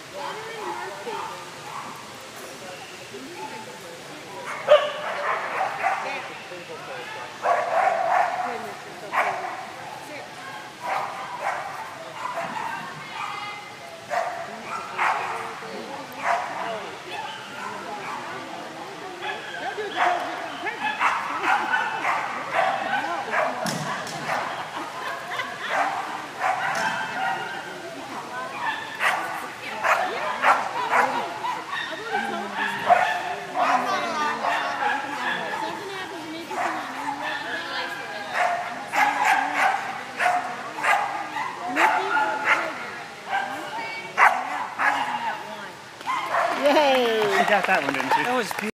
Yay! She got that one, didn't she? That was beautiful.